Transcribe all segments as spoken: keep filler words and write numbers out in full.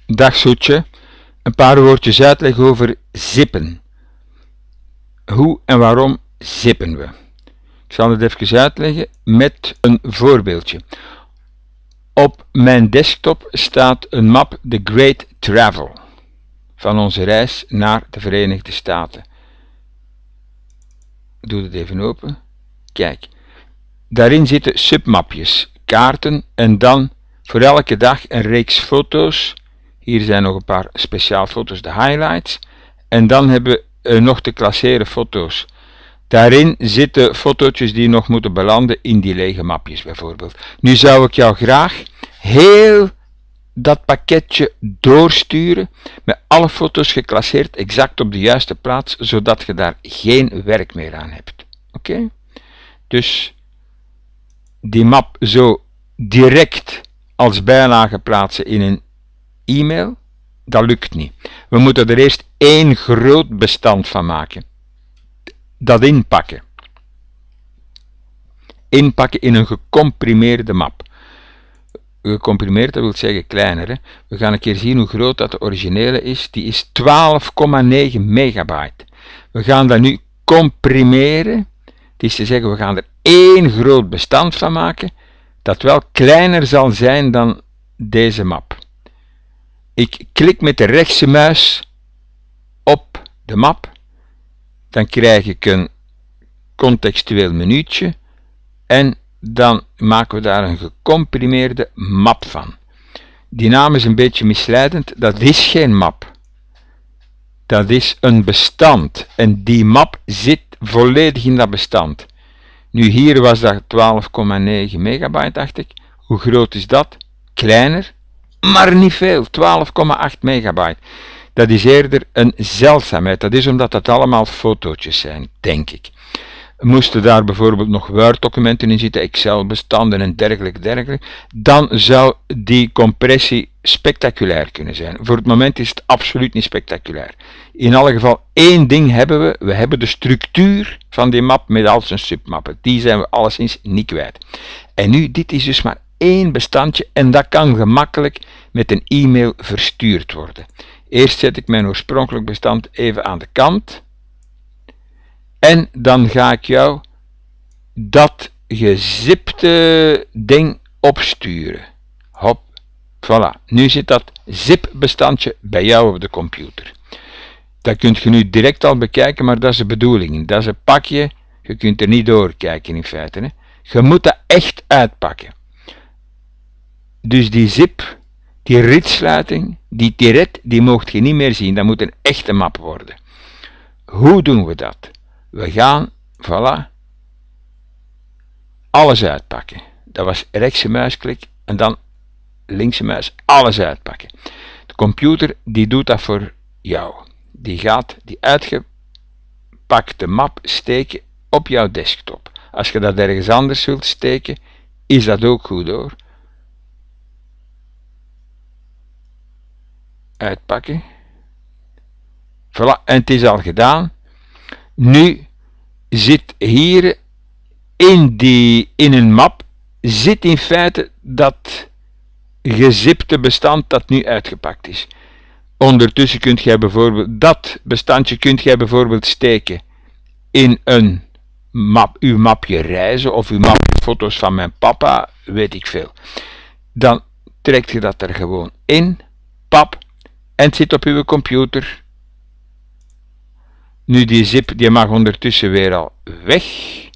Dag Soetje, een paar woordjes uitleg over zippen. Hoe en waarom zippen we? Ik zal het even uitleggen met een voorbeeldje. Op mijn desktop staat een map The Great Travel van onze reis naar de Verenigde Staten. Ik doe het even open. Kijk, daarin zitten submapjes, kaarten en dan voor elke dag een reeks foto's. Hier zijn nog een paar speciaal foto's, de highlights. En dan hebben we nog te klasseren foto's. Daarin zitten fotootjes die nog moeten belanden in die lege mapjes bijvoorbeeld. Nu zou ik jou graag heel dat pakketje doorsturen met alle foto's geclasseerd exact op de juiste plaats, zodat je daar geen werk meer aan hebt. Oké? Okay? Dus die map zo direct als bijlage plaatsen in een e-mail, dat lukt niet. We moeten er eerst één groot bestand van maken. Dat inpakken. Inpakken in een gecomprimeerde map. Gecomprimeerd, dat wil zeggen kleiner. Hè? We gaan een keer zien hoe groot dat de originele is. Die is twaalf komma negen megabyte. We gaan dat nu comprimeren. Het is te zeggen, we gaan er één groot bestand van maken, dat wel kleiner zal zijn dan deze map. Ik klik met de rechtse muis op de map, dan krijg ik een contextueel menuutje en dan maken we daar een gecomprimeerde map van. Die naam is een beetje misleidend, dat is geen map. Dat is een bestand en die map zit volledig in dat bestand. Nu hier was dat twaalf komma negen megabyte, dacht ik. Hoe groot is dat? Kleiner, maar niet veel, twaalf komma acht megabyte. Dat is eerder een zeldzaamheid. Dat is omdat dat allemaal fotootjes zijn, denk ik. Moesten daar bijvoorbeeld nog Word-documenten in zitten, Excel-bestanden en dergelijke, dergelijke, dan zou die compressie spectaculair kunnen zijn. Voor het moment is het absoluut niet spectaculair. In alle geval, één ding hebben we. We hebben de structuur van die map met al zijn submappen. Die zijn we alleszins niet kwijt. En nu, dit is dus maar één bestandje en dat kan gemakkelijk met een e-mail verstuurd worden. Eerst zet ik mijn oorspronkelijk bestand even aan de kant. En dan ga ik jou dat gezipte ding opsturen. Hop, voilà. Nu zit dat zip-bestandje bij jou op de computer. Dat kunt je nu direct al bekijken, maar dat is de bedoeling. Dat is een pakje, je kunt er niet doorkijken in feite. Hè. Je moet dat echt uitpakken. Dus die zip, die ritsluiting, die tiret, die moogt je niet meer zien. Dat moet een echte map worden. Hoe doen we dat? We gaan, voilà, alles uitpakken. Dat was rechtse muisklik en dan linkse muis, alles uitpakken. De computer die doet dat voor jou. Die gaat die uitgepakte map steken op jouw desktop. Als je dat ergens anders wilt steken, is dat ook goed hoor. Uitpakken. Voilà, en het is al gedaan. Nu zit hier in, die, in een map, zit in feite dat gezipte bestand dat nu uitgepakt is. Ondertussen kunt jij bijvoorbeeld, dat bestandje kunt jij bijvoorbeeld steken in een map, uw mapje reizen of uw mapje foto's van mijn papa, weet ik veel. Dan trekt je dat er gewoon in, pap, en het zit op uw computer. Nu die zip, die mag ondertussen weer al weg.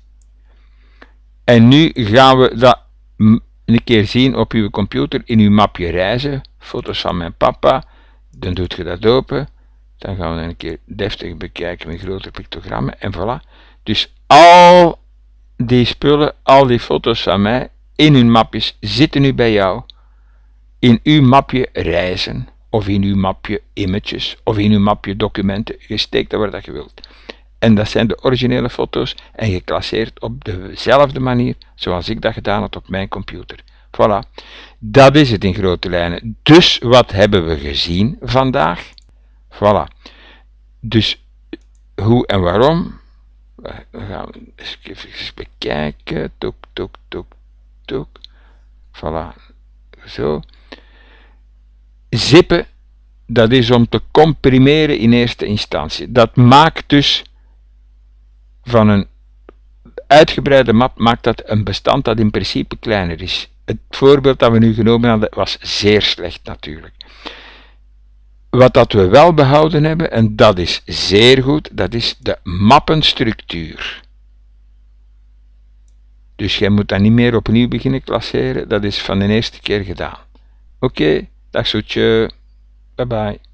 En nu gaan we dat een keer zien op uw computer in uw mapje reizen. Foto's van mijn papa. Dan doet je dat open. Dan gaan we een keer deftig bekijken met grotere pictogrammen. En voilà. Dus al die spullen, al die foto's van mij in uw mapjes zitten nu bij jou. In uw mapje reizen. Of in uw mapje images, of in uw mapje documenten, je steekt dat waar dat je wilt. En dat zijn de originele foto's en geclasseerd op dezelfde manier zoals ik dat gedaan had op mijn computer. Voilà, dat is het in grote lijnen. Dus wat hebben we gezien vandaag? Voilà, dus hoe en waarom? We gaan even bekijken, toek, toek, toek, toek. Voilà, zo. Zippen dat is om te comprimeren in eerste instantie. Dat maakt dus van een uitgebreide map maakt dat een bestand dat in principe kleiner is. Het voorbeeld dat we nu genomen hadden was zeer slecht natuurlijk. Wat dat we wel behouden hebben, en dat is zeer goed, dat is de mappenstructuur. Dus jij moet dat niet meer opnieuw beginnen klasseren, dat is van de eerste keer gedaan. Oké, okay, dag zoetje, bye bye.